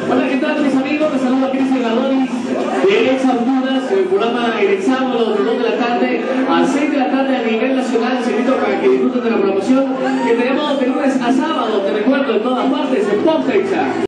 Hola, ¿qué tal mis amigos? Les saludo a Cristian Adonis de Ex Honduras, el programa El Sábado de 2 de la tarde a 6 de la tarde a nivel nacional. Les invito para que disfruten de la promoción que tenemos de lunes a sábado, te recuerdo, en todas partes, en Pompexa.